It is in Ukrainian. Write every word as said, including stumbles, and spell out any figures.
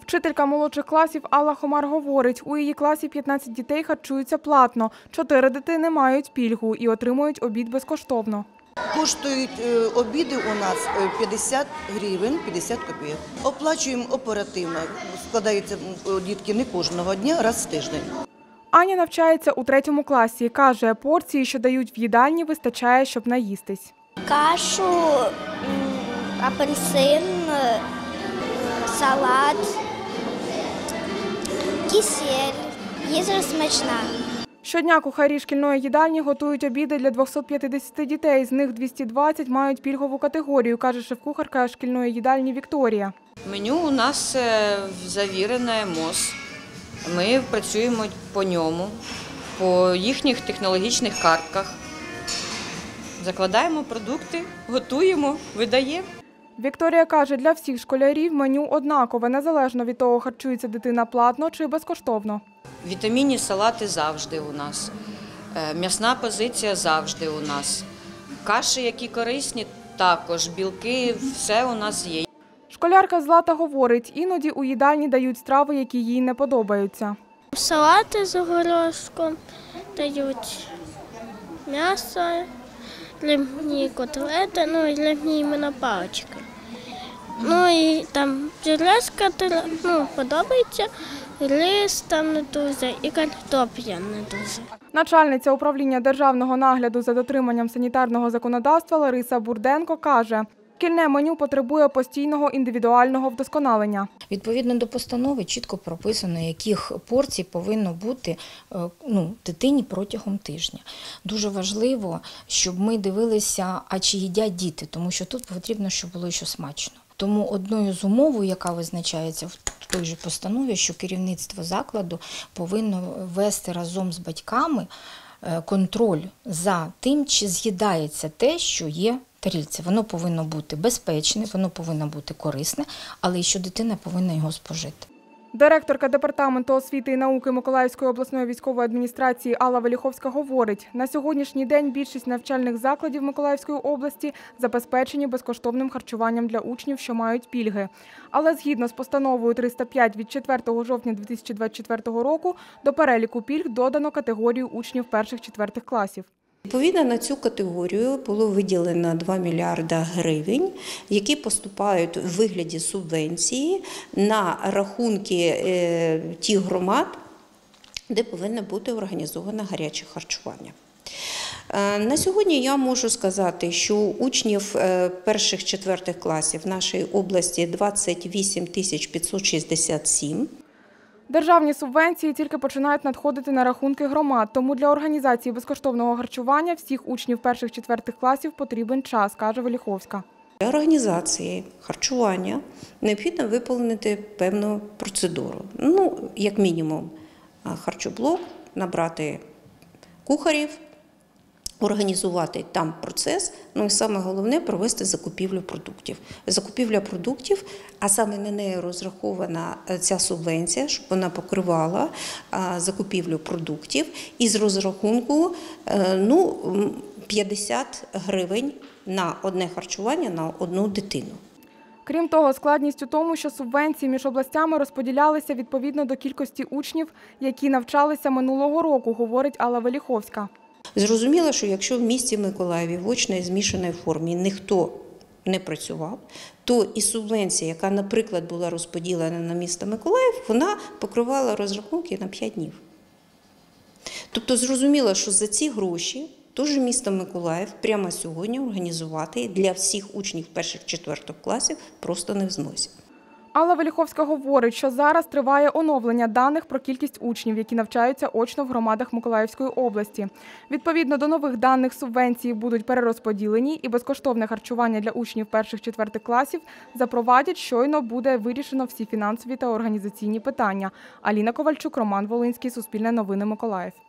Вчителька молодших класів Алла Хомар говорить, у її класі п'ятнадцять дітей харчуються платно, чотири дитини мають пільгу і отримують обід безкоштовно. Коштують обіди у нас п'ятдесят гривень, п'ятдесят копійок. Оплачуємо оперативно, складаються дітки не кожного дня, раз в тиждень. Аня навчається у третьому класі. Каже, порції, що дають в їдальні, вистачає, щоб наїстись. Кашу, апельсин, салат, кисель. Їжа смачна. Щодня кухарі шкільної їдальні готують обіди для двохсот п'ятдесяти дітей. З них двісті двадцять мають пільгову категорію, каже шеф-кухарка шкільної їдальні Вікторія. Меню у нас завірене МОЗ. Ми працюємо по ньому, по їхніх технологічних картках. Закладаємо продукти, готуємо, видаємо. Вікторія каже, для всіх школярів меню однакове, незалежно від того, харчується дитина платно чи безкоштовно. Вітамінні салати завжди у нас, м'ясна позиція завжди у нас. Каші, які корисні, також, білки, все у нас є. Школярка Злата говорить, іноді у їдальні дають страви, які їй не подобаються. Салати з горошком дають, м'ясо, хлібні котлети, ну і хлібні іменно палички. Ну і там пюрешка, ну, подобається, рис там не дуже і картопля не дуже. Начальниця управління державного нагляду за дотриманням санітарного законодавства Лариса Бурденко каже, шкільне меню потребує постійного індивідуального вдосконалення. Відповідно до постанови чітко прописано, яких порцій повинно бути ну, дитині протягом тижня. Дуже важливо, щоб ми дивилися, а чи їдять діти, тому що тут потрібно, щоб було ще смачно. Тому одною з умов, яка визначається в той же постанові, що керівництво закладу повинно вести разом з батьками контроль за тим, чи з'їдається те, що є в тарілці. Воно повинно бути безпечне, воно повинно бути корисне, але і що дитина повинна його спожити. Директорка Департаменту освіти і науки Миколаївської обласної військової адміністрації Алла Веліховська говорить, на сьогоднішній день більшість навчальних закладів Миколаївської області забезпечені безкоштовним харчуванням для учнів, що мають пільги. Але згідно з постановою триста п'ять від четвертого жовтня дві тисячі двадцять четвертого року до переліку пільг додано категорію учнів перших-четвертих класів. Відповідно, на цю категорію було виділено два мільярди гривень, які поступають у вигляді субвенції на рахунки тих громад, де повинно бути організовано гаряче харчування. На сьогодні я можу сказати, що учнів перших-четвертих класів в нашій області двадцять вісім тисяч п'ятсот шістдесят сім. Державні субвенції тільки починають надходити на рахунки громад, тому для організації безкоштовного харчування всіх учнів перших-четвертих класів потрібен час, каже Веліховська. Для організації харчування необхідно виповнити певну процедуру. Ну, як мінімум, харчоблок, набрати кухарів, організувати там процес, ну і саме головне – провести закупівлю продуктів. Закупівля продуктів, а саме на неї розрахована ця субвенція, щоб вона покривала закупівлю продуктів із розрахунку ну, п'ятдесят гривень на одне харчування на одну дитину. Крім того, складність у тому, що субвенції між областями розподілялися відповідно до кількості учнів, які навчалися минулого року, говорить Алла Веліховська. Зрозуміло, що якщо в місті Миколаєві в очній змішаній формі ніхто не працював, то і субвенція, яка, наприклад, була розподілена на місто Миколаїв, вона покривала розрахунки на п'ять днів. Тобто зрозуміло, що за ці гроші теж місто Миколаїв прямо сьогодні організувати для всіх учнів перших-четвертих класів просто не в змозі. Алла Веліховська говорить, що зараз триває оновлення даних про кількість учнів, які навчаються очно в громадах Миколаївської області. Відповідно до нових даних, субвенції будуть перерозподілені і безкоштовне харчування для учнів перших-четвертих класів запровадять, щойно буде вирішено всі фінансові та організаційні питання. Аліна Ковальчук, Роман Волинський, Суспільне новини, Миколаїв.